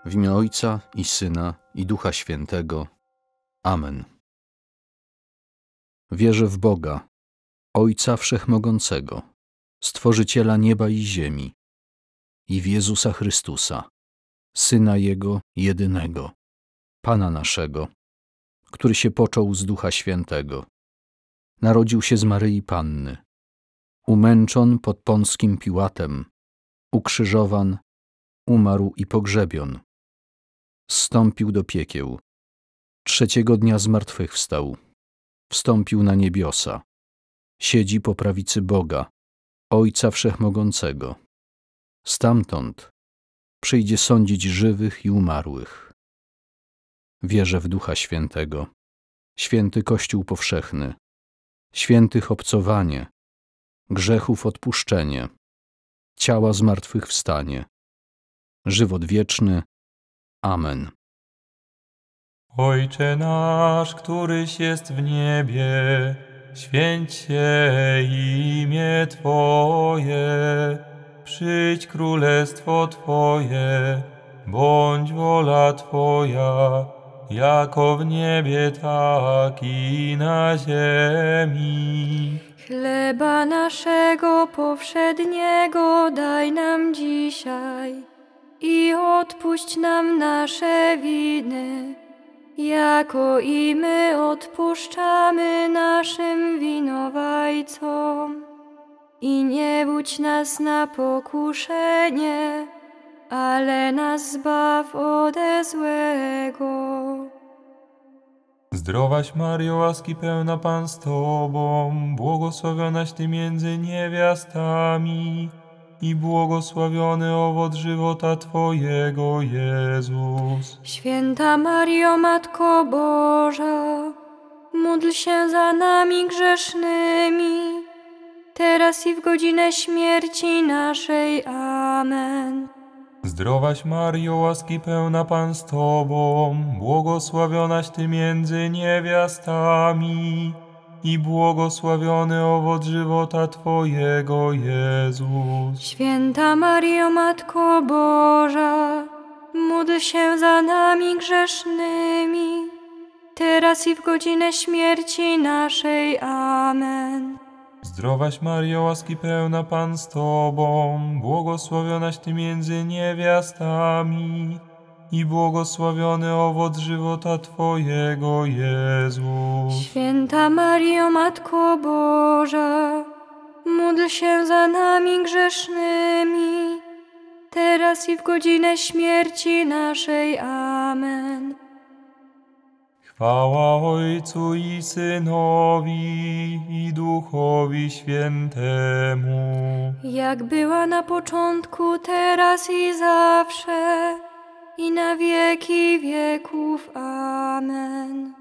W imię Ojca i Syna, i Ducha Świętego. Amen. Wierzę w Boga, Ojca Wszechmogącego, Stworzyciela nieba i ziemi, i w Jezusa Chrystusa, Syna Jego jedynego, Pana naszego, który się począł z Ducha Świętego. Narodził się z Maryi Panny, umęczon pod Pąckim Piłatem, ukrzyżowan, umarł i pogrzebion. Zstąpił do piekieł. Trzeciego dnia zmartwychwstał. Wstąpił na niebiosa. Siedzi po prawicy Boga, Ojca Wszechmogącego. Stamtąd przyjdzie sądzić żywych i umarłych. Wierzę w Ducha Świętego, święty Kościół powszechny, świętych obcowanie, grzechów odpuszczenie, ciała zmartwychwstanie, żywot wieczny. Amen. Ojcze nasz, któryś jest w niebie, święć się imię Twoje, przyjdź królestwo Twoje, bądź wola Twoja, jako w niebie, tak i na ziemi. Chleba naszego powszedniego daj nam dzisiaj i odpuść nam nasze winy, jako i my odpuszczamy naszym winowajcom. I nie budź nas na pokuszenie, ale nas zbaw ode złego. Zdrowaś Mario, łaski pełna Pan z Tobą, błogosławionaś Ty między niewiastami i błogosławiony owoc żywota Twojego, Jezus. Święta Mario, Matko Boża, módl się za nami grzesznymi, teraz i w godzinę śmierci naszej. Amen. Zdrowaś Mario, łaski pełna Pan z Tobą, błogosławionaś Ty między niewiastami i błogosławiony owoc żywota Twojego, Jezus. Święta Mario, Matko Boża, módl się za nami grzesznymi, teraz i w godzinę śmierci naszej. Amen. Zdrowaś Mario, łaski pełna Pan z Tobą, błogosławionaś Ty między niewiastami i błogosławiony owoc żywota Twojego, Jezus. Święta Mario, Matko Boża, módl się za nami grzesznymi, teraz i w godzinę śmierci naszej. Amen. Chwała Ojcu i Synowi i Duchowi Świętemu. Jak była na początku, teraz i zawsze, i na wieki wieków. Amen.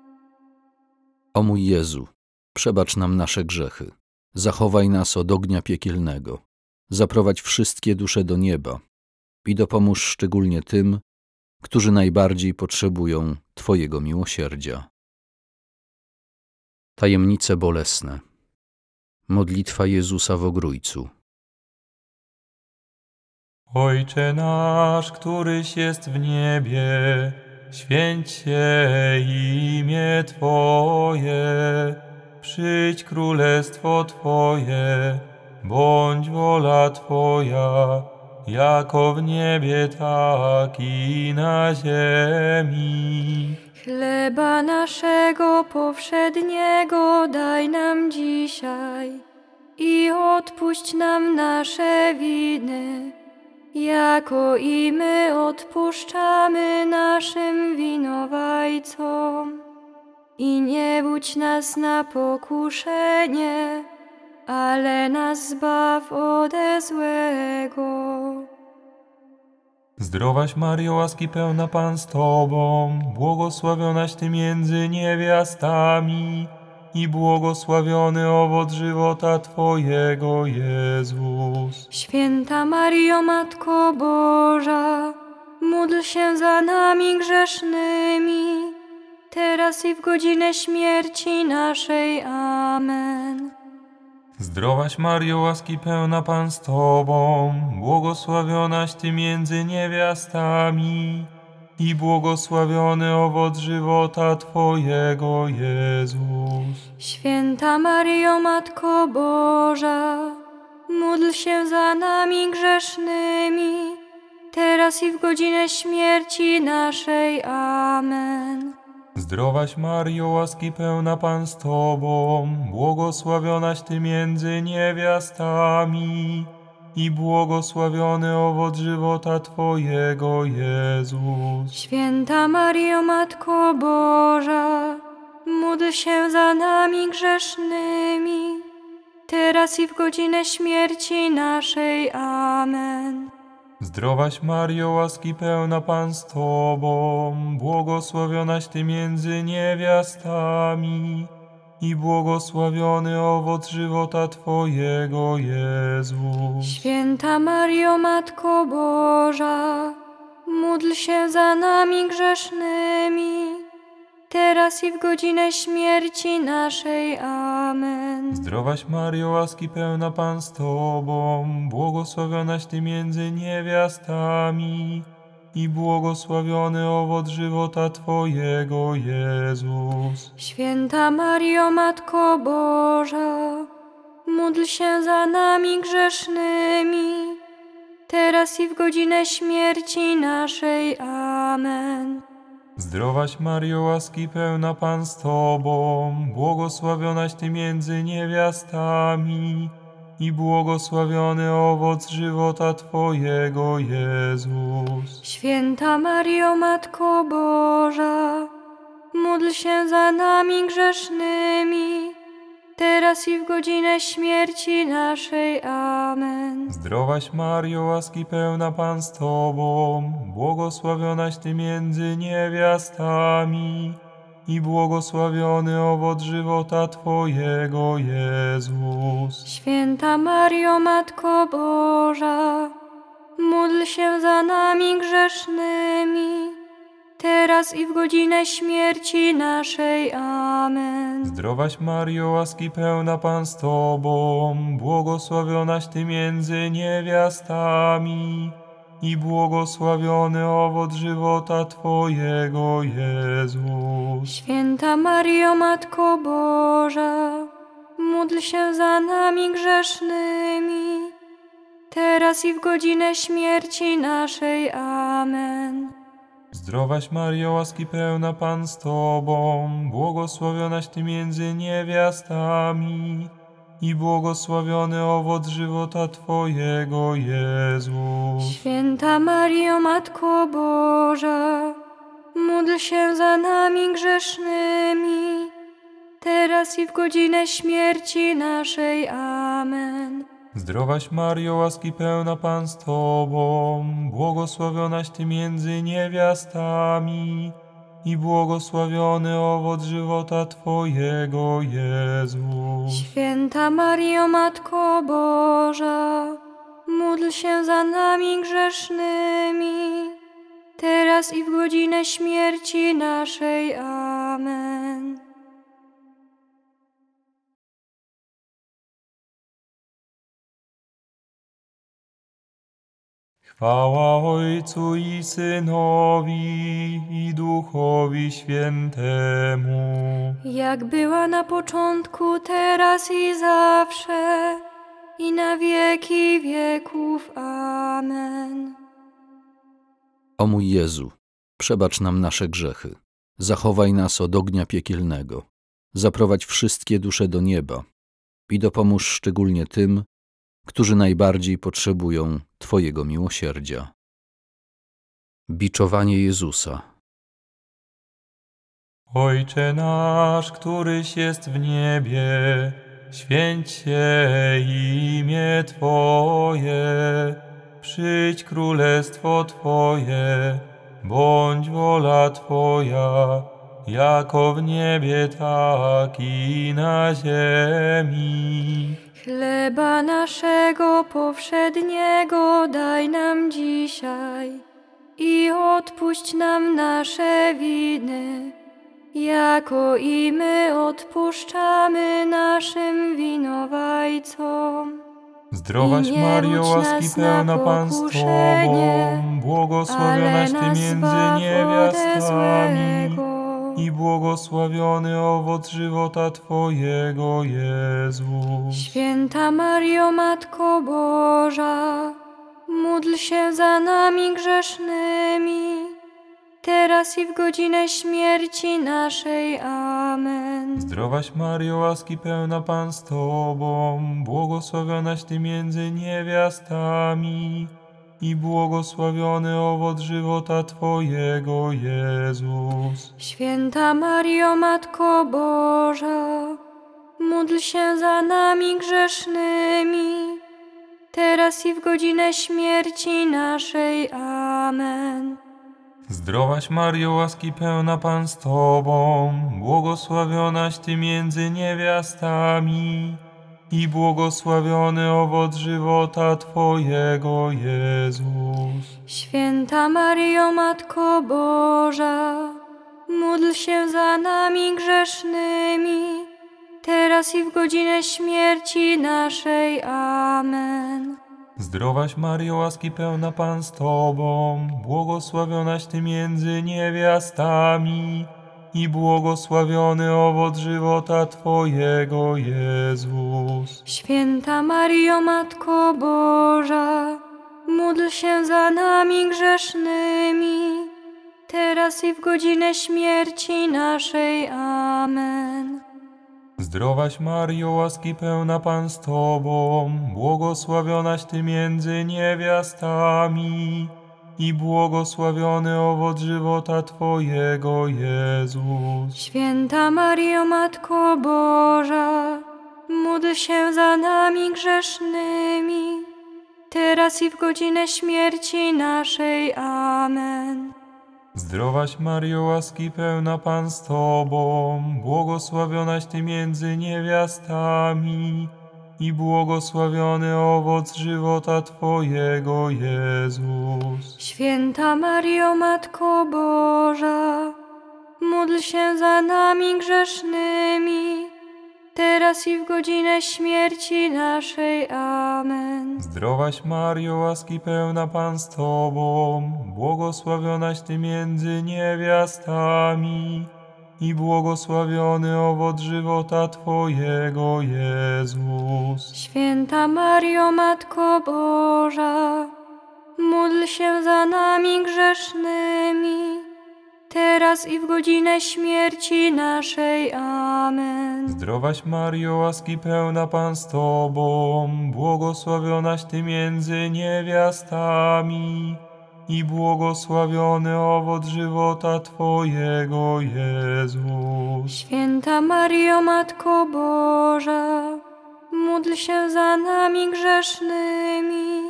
O mój Jezu, przebacz nam nasze grzechy, zachowaj nas od ognia piekielnego, zaprowadź wszystkie dusze do nieba i dopomóż szczególnie tym, którzy najbardziej potrzebują Twojego miłosierdzia. Tajemnice bolesne. Modlitwa Jezusa w Ogrójcu. Ojcze nasz, któryś jest w niebie, święć się imię Twoje, przyjdź królestwo Twoje, bądź wola Twoja, jako w niebie, tak i na ziemi. Chleba naszego powszedniego daj nam dzisiaj i odpuść nam nasze winy, jako i my odpuszczamy naszym winowajcom. I nie budź nas na pokuszenie, ale nas zbaw ode złego. Zdrowaś Mario, łaski pełna Pan z Tobą, błogosławionaś Ty między niewiastami i błogosławiony owoc żywota Twojego, Jezus. Święta Mario, Matko Boża, módl się za nami grzesznymi, teraz i w godzinę śmierci naszej. Amen. Zdrowaś Mario, łaski pełna Pan z Tobą, błogosławionaś Ty między niewiastami i błogosławiony owoc żywota Twojego, Jezus. Święta Maryjo, Matko Boża, módl się za nami grzesznymi, teraz i w godzinę śmierci naszej. Amen. Zdrowaś Mario, łaski pełna Pan z Tobą, błogosławionaś Ty między niewiastami i błogosławiony owoc żywota Twojego, Jezus. Święta Maryjo, Matko Boża, módl się za nami grzesznymi, teraz i w godzinę śmierci naszej. Amen. Zdrowaś Mario, łaski pełna Pan z Tobą, błogosławionaś Ty między niewiastami i błogosławiony owoc żywota Twojego, Jezus. Święta Maryjo, Matko Boża, módl się za nami grzesznymi, teraz i w godzinę śmierci naszej. Amen. Zdrowaś Mario, łaski pełna Pan z Tobą, błogosławionaś Ty między niewiastami i błogosławiony owoc żywota Twojego, Jezus. Święta Maryjo, Matko Boża, módl się za nami grzesznymi, teraz i w godzinę śmierci naszej. Amen. Zdrowaś Mario, łaski pełna Pan z Tobą, błogosławionaś Ty między niewiastami i błogosławiony owoc żywota Twojego, Jezus. Święta Maryjo, Matko Boża, módl się za nami grzesznymi, teraz i w godzinę śmierci naszej. Amen. Zdrowaś Mario, łaski pełna Pan z Tobą, błogosławionaś Ty między niewiastami i błogosławiony owoc żywota Twojego, Jezus. Święta Maryjo, Matko Boża, módl się za nami grzesznymi, teraz i w godzinę śmierci naszej. Amen. Zdrowaś Mario, łaski pełna Pan z Tobą, błogosławionaś Ty między niewiastami i błogosławiony owoc żywota Twojego, Jezus. Święta Maryjo, Matko Boża, módl się za nami grzesznymi, teraz i w godzinę śmierci naszej. Amen. Zdrowaś Mario, łaski pełna Pan z Tobą, błogosławionaś Ty między niewiastami i błogosławiony owoc żywota Twojego, Jezus. Święta Maryjo, Matko Boża, módl się za nami grzesznymi, teraz i w godzinę śmierci naszej. Amen. Zdrowaś Mario, łaski pełna Pan z Tobą, błogosławionaś Ty między niewiastami i błogosławiony owoc żywota Twojego, Jezus. Święta Maryjo, Matko Boża, módl się za nami grzesznymi, teraz i w godzinę śmierci naszej. Amen. Chwała Ojcu i Synowi i Duchowi Świętemu. Jak była na początku, teraz i zawsze, i na wieki wieków. Amen. O mój Jezu, przebacz nam nasze grzechy, zachowaj nas od ognia piekielnego, zaprowadź wszystkie dusze do nieba i dopomóż szczególnie tym, którzy najbardziej potrzebują Twojego miłosierdzia. Biczowanie Jezusa. Ojcze nasz, któryś jest w niebie, święć się imię Twoje, przyjdź królestwo Twoje, bądź wola Twoja, jako w niebie, tak i na ziemi. Chleba naszego powszedniego daj nam dzisiaj i odpuść nam nasze winy, jako i my odpuszczamy naszym winowajcom. zdrajcom. Zdrowaś I nie Mario, budź łaski nas na pełna Pan z pokuszenie, Tobą, błogosławionaś ale Ty nas między zbaw ode niewiastami złego. i błogosławiony owoc żywota Twojego, Jezus. Święta Mario, Matko Boża, módl się za nami grzesznymi, teraz i w godzinę śmierci naszej. Amen. Zdrowaś Mario, łaski pełna Pan z Tobą, błogosławionaś Ty między niewiastami i błogosławiony owoc żywota Twojego, Jezus. Święta Mario, Matko Boża, módl się za nami grzesznymi, teraz i w godzinę śmierci naszej. Amen. Zdrowaś Mario, łaski pełna Pan z Tobą, błogosławionaś Ty między niewiastami i błogosławiony owoc żywota Twojego, Jezus. Święta Mario, Matko Boża, módl się za nami grzesznymi, teraz i w godzinę śmierci naszej. Amen. Zdrowaś Mario, łaski pełna Pan z Tobą, błogosławionaś Ty między niewiastami i błogosławiony owoc żywota Twojego, Jezus. Święta Mario, Matko Boża, módl się za nami grzesznymi, teraz i w godzinę śmierci naszej. Amen. Zdrowaś Mario, łaski pełna Pan z Tobą, błogosławionaś Ty między niewiastami i błogosławiony owoc żywota Twojego, Jezus. Święta Mario, Matko Boża, módl się za nami grzesznymi, teraz i w godzinę śmierci naszej. Amen. Zdrowaś Mario, łaski pełna Pan z Tobą, błogosławionaś Ty między niewiastami i błogosławiony owoc żywota Twojego, Jezus. Święta Mario, Matko Boża, módl się za nami grzesznymi, teraz i w godzinę śmierci naszej. Amen. Zdrowaś Mario, łaski pełna Pan z Tobą, błogosławionaś Ty między niewiastami i błogosławiony owoc żywota Twojego, Jezus. Święta Mario, Matko Boża, módl się za nami grzesznymi, teraz i w godzinę śmierci naszej. Amen. Zdrowaś Mario, łaski pełna Pan z Tobą, błogosławionaś Ty między niewiastami i błogosławiony owoc żywota Twojego, Jezus. Święta Mario, Matko Boża, módl się za nami grzesznymi,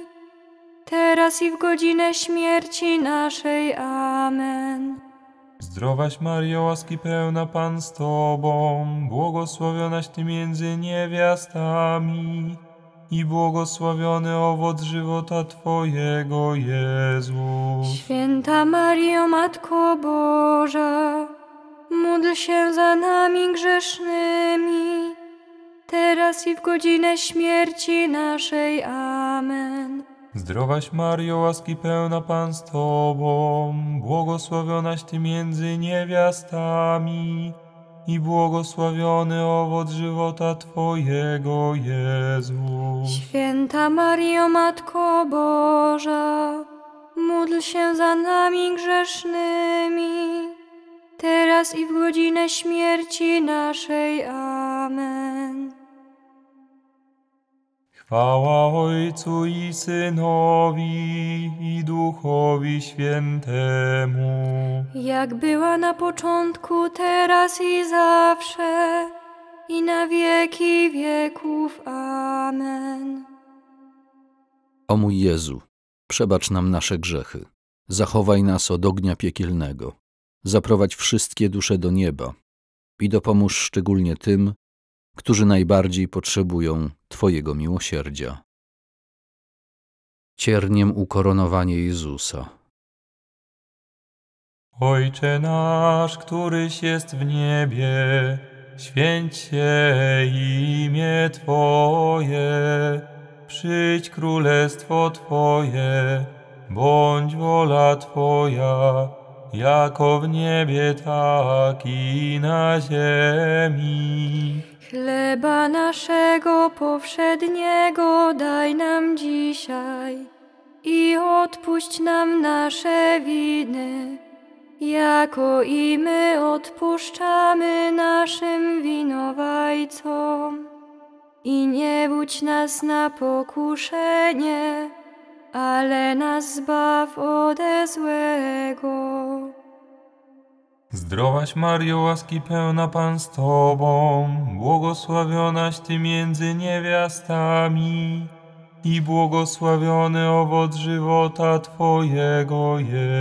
teraz i w godzinę śmierci naszej. Amen. Zdrowaś Mario, łaski pełna Pan z Tobą, błogosławionaś Ty między niewiastami i błogosławiony owoc żywota Twojego, Jezus. Święta Mario, Matko Boża, módl się za nami grzesznymi, teraz i w godzinę śmierci naszej. Amen. Zdrowaś Mario, łaski pełna Pan z Tobą, błogosławionaś Ty między niewiastami i błogosławiony owoc żywota Twojego, Jezus. Święta Mario, Matko Boża, módl się za nami grzesznymi, teraz i w godzinę śmierci naszej. Amen. Chwała Ojcu i Synowi i Duchowi Świętemu, Jak była na początku, teraz i zawsze, i na wieki wieków. Amen. O mój Jezu, przebacz nam nasze grzechy, zachowaj nas od ognia piekielnego, zaprowadź wszystkie dusze do nieba i dopomóż szczególnie tym, którzy najbardziej potrzebują Twojego miłosierdzia. Cierniem ukoronowanie Jezusa. Ojcze nasz, któryś jest w niebie, święć się imię Twoje, przyjdź królestwo Twoje, bądź wola Twoja, jako w niebie, tak i na ziemi. Chleba naszego powszedniego daj nam dzisiaj i odpuść nam nasze winy, jako i my odpuszczamy naszym winowajcom. I nie budź nas na pokuszenie, ale nas zbaw ode złego. Zdrowaś Mario, łaski pełna Pan z Tobą, błogosławionaś Ty między niewiastami i błogosławiony owoc żywota Twojego,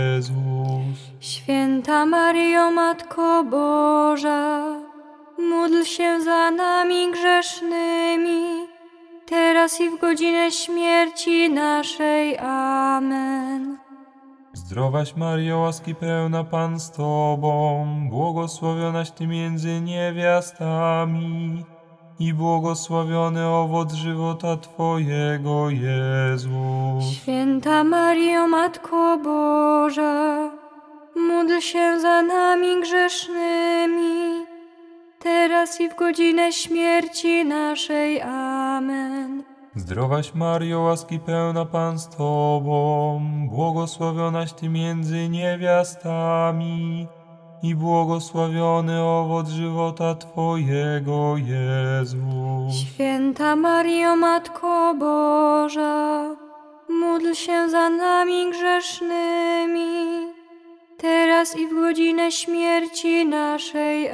Jezus. Święta Maryjo, Matko Boża, módl się za nami grzesznymi, teraz i w godzinę śmierci naszej. Amen. Zdrowaś Mario, łaski pełna Pan z Tobą, błogosławionaś Ty między niewiastami i błogosławiony owoc żywota Twojego, Jezus. Święta Maryjo, Matko Boża, módl się za nami grzesznymi, teraz i w godzinę śmierci naszej. Amen. Zdrowaś Mario, łaski pełna Pan z Tobą, błogosławionaś Ty między niewiastami i błogosławiony owoc żywota Twojego, Jezus. Święta Maryjo, Matko Boża, módl się za nami grzesznymi, teraz i w godzinę śmierci naszej.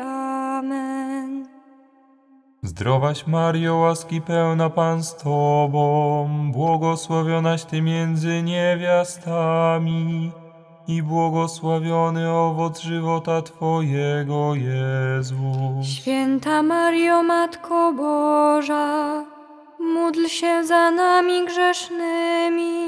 Amen. Zdrowaś Mario, łaski pełna Pan z Tobą, błogosławionaś Ty między niewiastami i błogosławiony owoc żywota Twojego, Jezus. Święta Maryjo, Matko Boża, módl się za nami grzesznymi,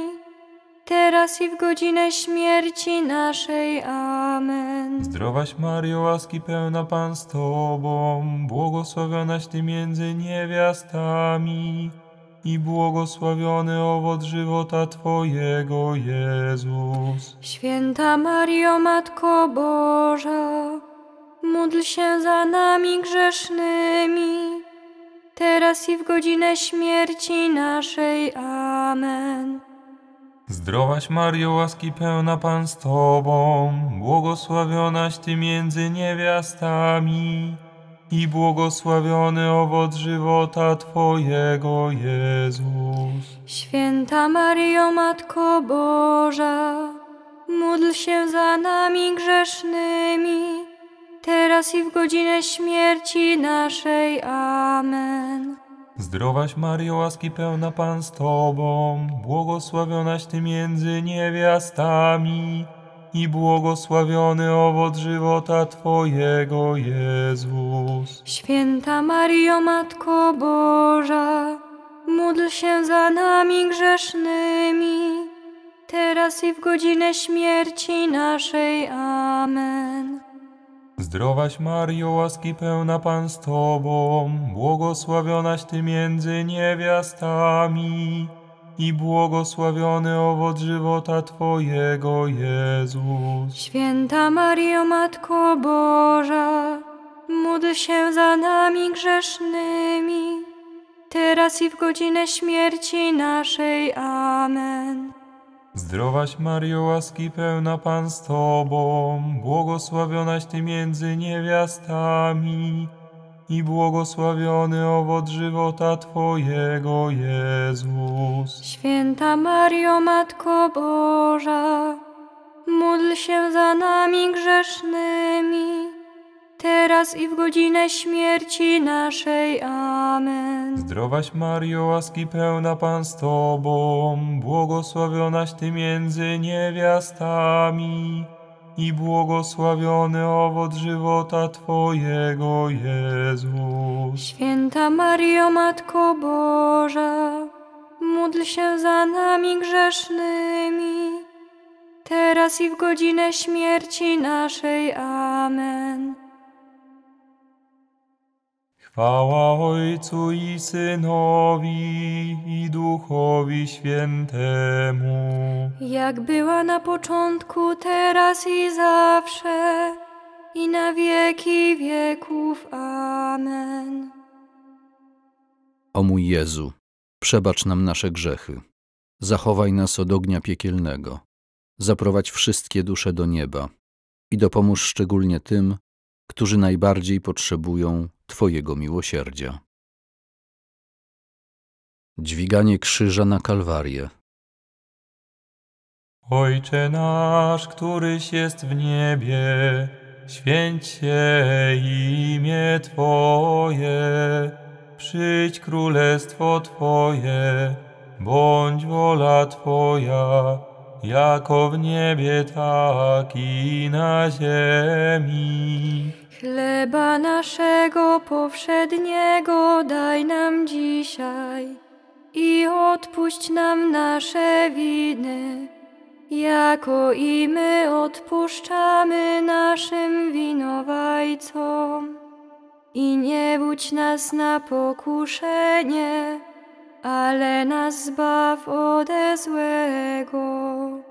teraz i w godzinę śmierci naszej. Amen. Zdrowaś Mario, łaski pełna Pan z Tobą, błogosławionaś Ty między niewiastami i błogosławiony owoc żywota Twojego, Jezus. Święta Maryjo, Matko Boża, módl się za nami grzesznymi, teraz i w godzinę śmierci naszej. Amen. Zdrowaś Mario, łaski pełna Pan z Tobą, błogosławionaś Ty między niewiastami i błogosławiony owoc żywota Twojego, Jezus. Święta Maryjo, Matko Boża, módl się za nami grzesznymi, teraz i w godzinę śmierci naszej. Amen. Zdrowaś Mario, łaski pełna Pan z Tobą, błogosławionaś Ty między niewiastami i błogosławiony owoc żywota Twojego, Jezus. Święta Maryjo, Matko Boża, módl się za nami grzesznymi, teraz i w godzinę śmierci naszej. Amen. Zdrowaś Mario, łaski pełna Pan z Tobą, błogosławionaś Ty między niewiastami i błogosławiony owoc żywota Twojego, Jezus. Święta Maryjo, Matko Boża, módl się za nami grzesznymi, teraz i w godzinę śmierci naszej. Amen. Zdrowaś Mario, łaski pełna Pan z Tobą, błogosławionaś Ty między niewiastami i błogosławiony owoc żywota Twojego, Jezus. Święta Maryjo, Matko Boża, módl się za nami grzesznymi, teraz i w godzinę śmierci naszej. Amen. Zdrowaś Mario, łaski pełna Pan z Tobą, błogosławionaś Ty między niewiastami i błogosławiony owoc żywota Twojego, Jezus. Święta Maryjo, Matko Boża, módl się za nami grzesznymi, teraz i w godzinę śmierci naszej. Amen. Chwała Ojcu i Synowi, i Duchowi Świętemu. Jak była na początku, teraz i zawsze, i na wieki wieków. Amen. O mój Jezu, przebacz nam nasze grzechy, zachowaj nas od ognia piekielnego, zaprowadź wszystkie dusze do nieba i dopomóż szczególnie tym, którzy najbardziej potrzebują Twojego miłosierdzia. Dźwiganie krzyża na Kalwarię. Ojcze nasz, któryś jest w niebie, święć się imię Twoje, przyjdź królestwo Twoje, bądź wola Twoja, jako w niebie, tak i na ziemi. Chleba naszego powszedniego daj nam dzisiaj i odpuść nam nasze winy, jako i my odpuszczamy naszym winowajcom. I nie budź nas na pokuszenie, ale nas zbaw ode złego.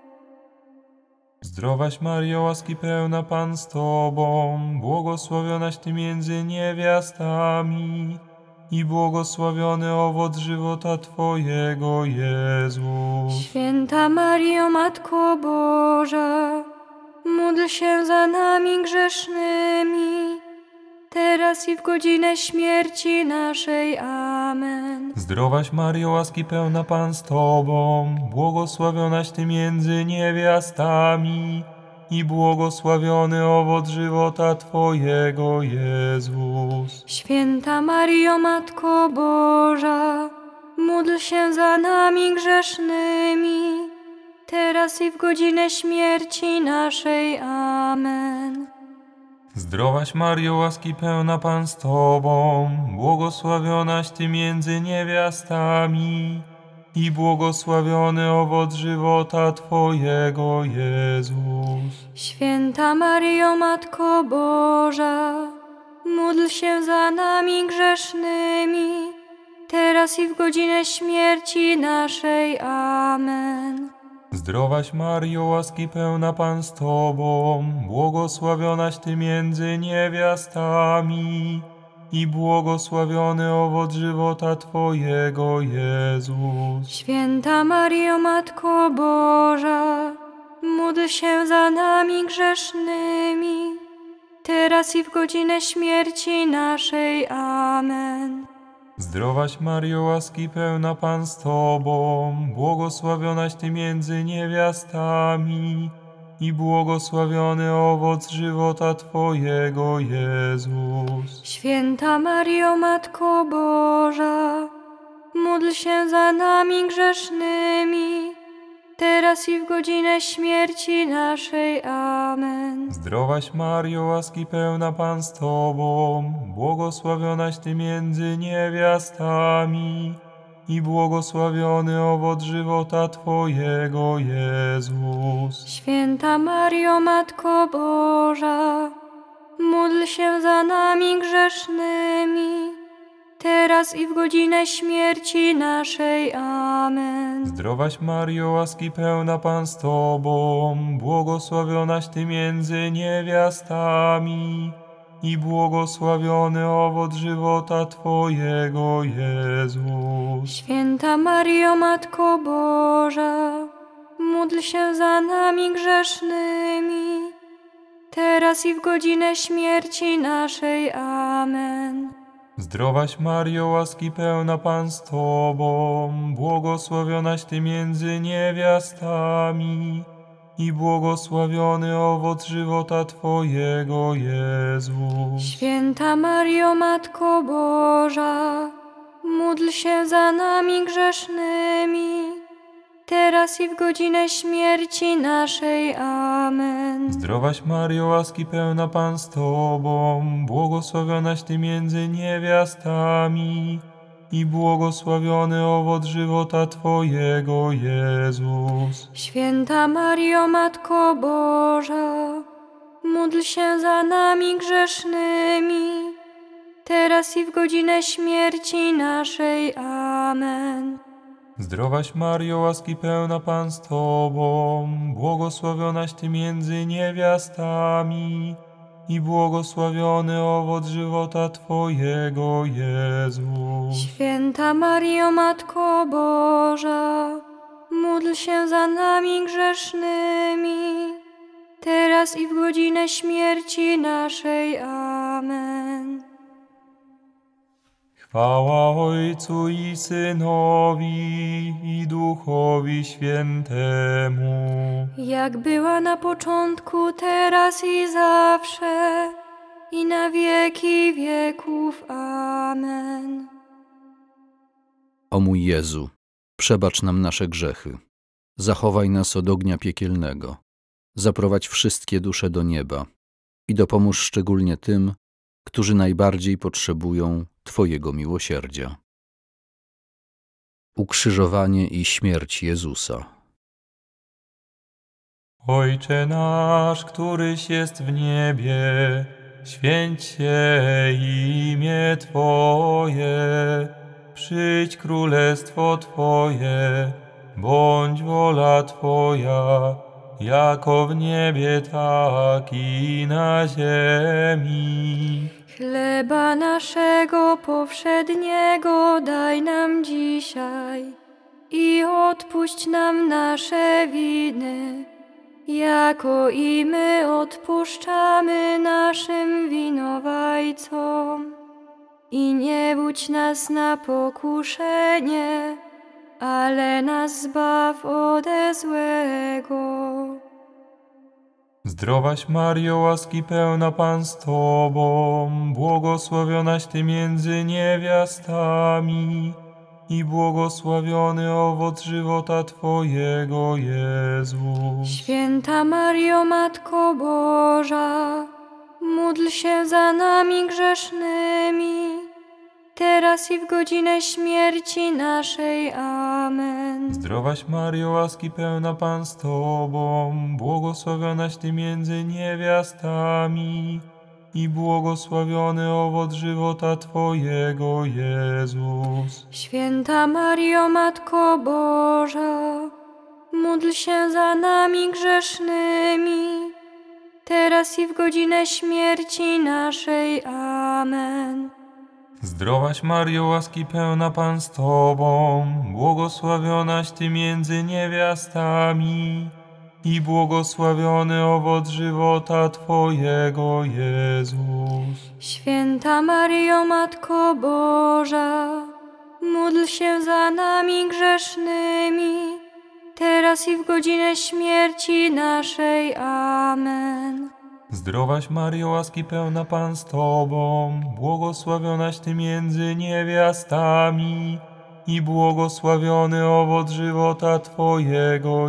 Zdrowaś Maryjo, łaski pełna, Pan z Tobą, błogosławionaś Ty między niewiastami i błogosławiony owoc żywota Twojego, Jezus. Święta Maryjo, Matko Boża, módl się za nami grzesznymi, teraz i w godzinę śmierci naszej. Amen. Zdrowaś Maryjo, łaski pełna, Pan z Tobą, błogosławionaś Ty między niewiastami i błogosławiony owoc żywota Twojego, Jezus. Święta Maryjo, Matko Boża, módl się za nami grzesznymi, teraz i w godzinę śmierci naszej. Amen. Zdrowaś Maryjo, łaski pełna, Pan z Tobą, błogosławionaś Ty między niewiastami i błogosławiony owoc żywota Twojego, Jezus. Święta Maryjo, Matko Boża, módl się za nami grzesznymi, teraz i w godzinę śmierci naszej. Amen. Zdrowaś Maryjo, łaski pełna, Pan z Tobą, błogosławionaś Ty między niewiastami i błogosławiony owoc żywota Twojego, Jezus. Święta Maryjo, Matko Boża, módl się za nami grzesznymi, teraz i w godzinę śmierci naszej. Amen. Zdrowaś Maryjo, łaski pełna, Pan z Tobą, błogosławionaś Ty między niewiastami i błogosławiony owoc żywota Twojego, Jezus. Święta Maryjo, Matko Boża, módl się za nami grzesznymi, teraz i w godzinę śmierci naszej. Amen. Zdrowaś Maryjo, łaski pełna, Pan z Tobą, błogosławionaś Ty między niewiastami i błogosławiony owoc żywota Twojego, Jezus. Święta Maryjo, Matko Boża, módl się za nami grzesznymi, teraz i w godzinę śmierci naszej. Amen. Zdrowaś Maryjo, łaski pełna, Pan z Tobą, błogosławionaś Ty między niewiastami i błogosławiony owoc żywota Twojego, Jezus. Święta Maryjo, Matko Boża, módl się za nami grzesznymi, teraz i w godzinę śmierci naszej. Amen. Zdrowaś Maryjo, łaski pełna, Pan z Tobą, błogosławionaś Ty między niewiastami i błogosławiony owoc żywota Twojego, Jezus. Święta Maryjo, Matko Boża, módl się za nami grzesznymi, teraz i w godzinę śmierci naszej. Amen. Zdrowaś Maryjo, łaski pełna, Pan z Tobą, błogosławionaś Ty między niewiastami i błogosławiony owoc żywota Twojego, Jezus. Święta Maryjo, Matko Boża, módl się za nami grzesznymi, teraz i w godzinę śmierci naszej. Amen. Zdrowaś Maryjo, łaski pełna Pan z Tobą, błogosławionaś Ty między niewiastami i błogosławiony owoc żywota Twojego, Jezus. Święta Maryjo, Matko Boża, módl się za nami grzesznymi, teraz i w godzinę śmierci naszej. Amen. Chwała Ojcu i Synowi i Duchowi Świętemu. Jak była na początku, teraz i zawsze, i na wieki wieków. Amen. O mój Jezu, przebacz nam nasze grzechy, zachowaj nas od ognia piekielnego, zaprowadź wszystkie dusze do nieba i dopomóż szczególnie tym, którzy najbardziej potrzebują Twojego miłosierdzia. Ukrzyżowanie i śmierć Jezusa. Ojcze nasz, któryś jest w niebie, święć się imię Twoje, przyjdź królestwo Twoje, bądź wola Twoja, jako w niebie, tak i na ziemi. Chleba naszego powszedniego daj nam dzisiaj i odpuść nam nasze winy, jako i my odpuszczamy naszym winowajcom. I nie budź nas na pokuszenie, ale nas zbaw ode złego. Zdrowaś Maryjo, łaski pełna Pan z Tobą, błogosławionaś Ty między niewiastami i błogosławiony owoc żywota Twojego, Jezus. Święta Maryjo, Matko Boża, módl się za nami grzesznymi, teraz i w godzinę śmierci naszej. Amen. Zdrowaś Maryjo, łaski pełna Pan z Tobą, błogosławionaś Ty między niewiastami i błogosławiony owoc żywota Twojego, Jezus. Święta Maryjo, Matko Boża, módl się za nami grzesznymi, teraz i w godzinę śmierci naszej. Amen. Zdrowaś Maryjo, łaski pełna Pan z Tobą, błogosławionaś Ty między niewiastami i błogosławiony owoc żywota Twojego, Jezus. Święta Maryjo, Matko Boża, módl się za nami grzesznymi, teraz i w godzinę śmierci naszej. Amen. Zdrowaś Maryjo, łaski pełna Pan z Tobą, błogosławionaś Ty między niewiastami i błogosławiony owoc żywota Twojego,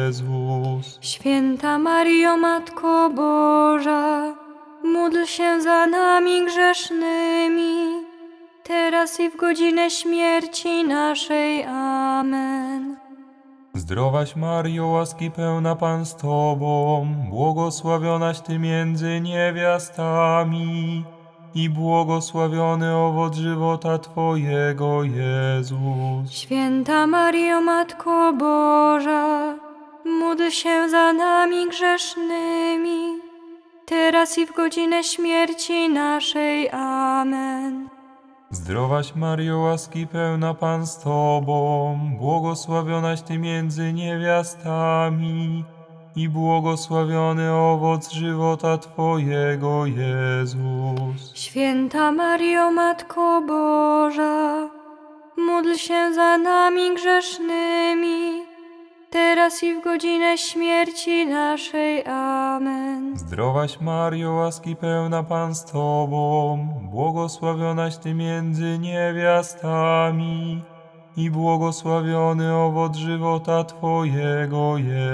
Jezus. Święta Maryjo, Matko Boża, módl się za nami grzesznymi, teraz i w godzinę śmierci naszej. Amen. Zdrowaś Maryjo, łaski pełna Pan z Tobą, błogosławionaś Ty między niewiastami i błogosławiony owoc żywota Twojego, Jezus. Święta Maryjo, Matko Boża, módl się za nami grzesznymi, teraz i w godzinę śmierci naszej. Amen. Zdrowaś Maryjo, łaski pełna Pan z Tobą, błogosławionaś Ty między niewiastami i błogosławiony owoc żywota Twojego, Jezus. Święta Maryjo, Matko Boża, módl się za nami grzesznymi, teraz i w godzinę śmierci naszej. Amen. Zdrowaś Maryjo, łaski pełna Pan z Tobą, błogosławionaś Ty między niewiastami i błogosławiony owoc żywota Twojego,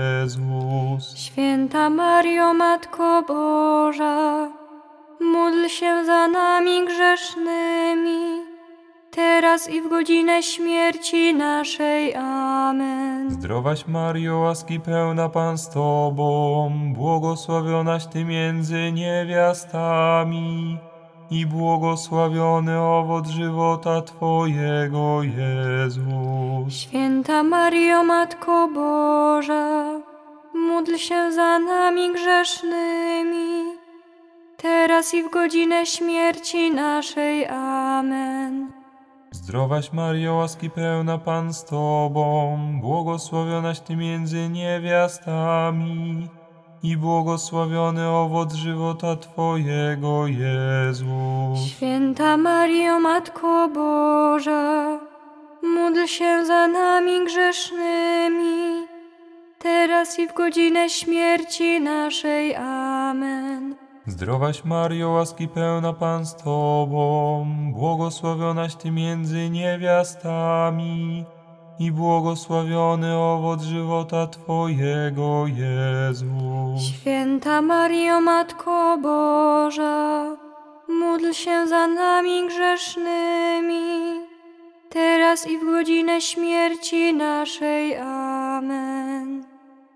Jezus. Święta Maryjo, Matko Boża, módl się za nami grzesznymi, teraz i w godzinę śmierci naszej. Amen. Zdrowaś Maryjo, łaski pełna Pan z Tobą, błogosławionaś Ty między niewiastami i błogosławiony owoc żywota Twojego, Jezus. Święta Maryjo, Matko Boża, módl się za nami grzesznymi, teraz i w godzinę śmierci naszej. Amen. Zdrowaś Maryjo, łaski pełna Pan z Tobą, błogosławionaś Ty między niewiastami i błogosławiony owoc żywota Twojego, Jezus. Święta Maryjo, Matko Boża, módl się za nami grzesznymi, teraz i w godzinę śmierci naszej. Amen. Zdrowaś Maryjo, łaski pełna Pan z Tobą, błogosławionaś Ty między niewiastami i błogosławiony owoc żywota Twojego, Jezus. Święta Maryjo, Matko Boża, módl się za nami grzesznymi, teraz i w godzinę śmierci naszej. Amen.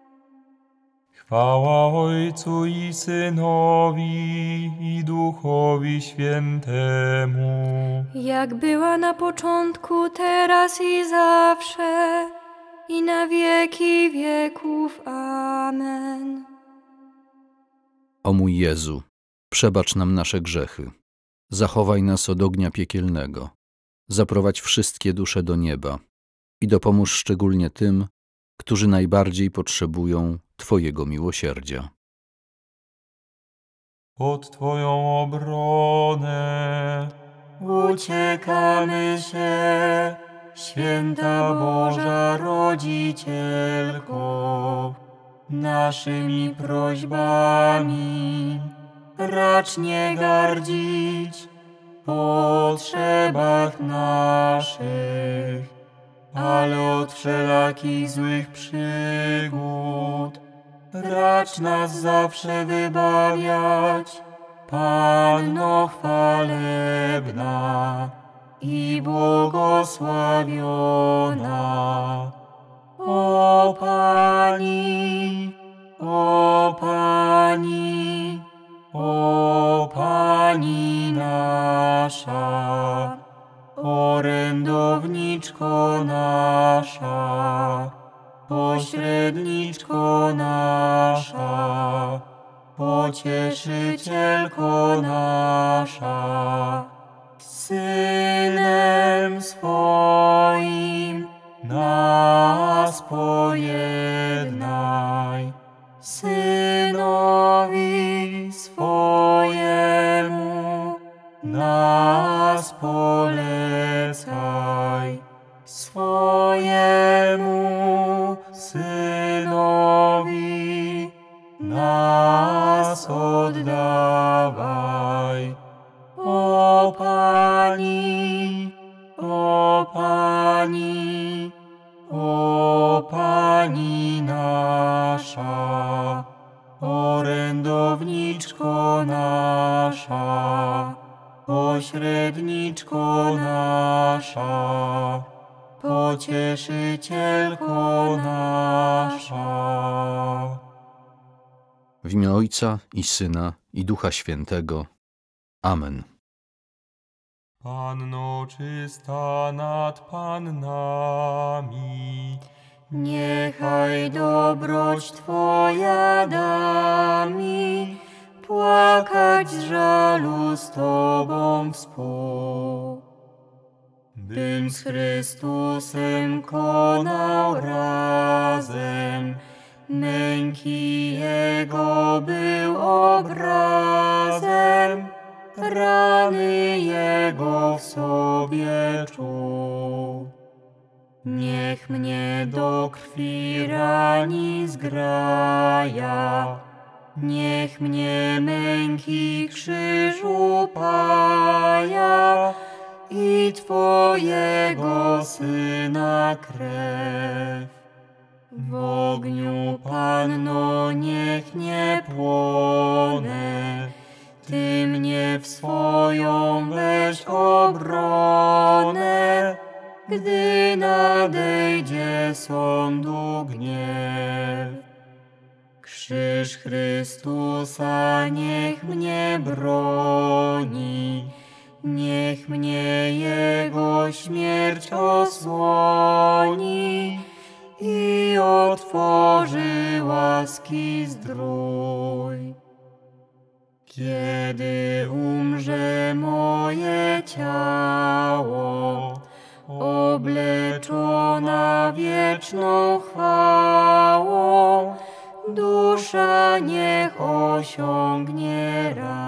Chwała Ojcu i Synowi i Duchowi Świętemu. Jak była na początku, teraz i zawsze, i na wieki wieków. Amen. O mój Jezu, przebacz nam nasze grzechy, zachowaj nas od ognia piekielnego, zaprowadź wszystkie dusze do nieba i dopomóż szczególnie tym, którzy najbardziej potrzebują Twojego miłosierdzia. Pod Twoją obronę uciekamy się, Święta Boża Rodzicielko. Naszymi prośbami racz nie gardzić w potrzebach naszych, ale od wszelakich złych przygód racz nas zawsze wybawiać, Panno chwalebna i błogosławiona. O Pani, o Pani, o Pani nasza, orędowniczko nasza, pośredniczko nasza, pocieszycielko nasza, Synem swoim nas pojednaj, Synowi swojemu nas polecaj, swojemu Synowi nas oddawaj. O Pani, o Pani, o Pani nasza, orędowniczko nasza, pośredniczko nasza, pocieszycielko nasza. W imię Ojca i Syna i Ducha Świętego. Amen. Panno czysta nad pannami, Niechaj dobroć Twoja da mi płakać z żalu z Tobą współ. Bym z Chrystusem konał razem, męki Jego był obrazem, rany Jego w sobie czuł. Niech mnie do krwi rani zgraja, niech mnie męki krzyżu paja i Twojego Syna krew. W ogniu, Panno, niech nie płonę, Ty mnie w swoją weź obronę, gdy nadejdzie sądu gniew. Krzyż Chrystusa niech mnie broni, niech mnie Jego śmierć osłoni i otworzy łaski zdrój. Kiedy umrze moje ciało, obleczona wieczną chwałą, dusza niech osiągnie raj.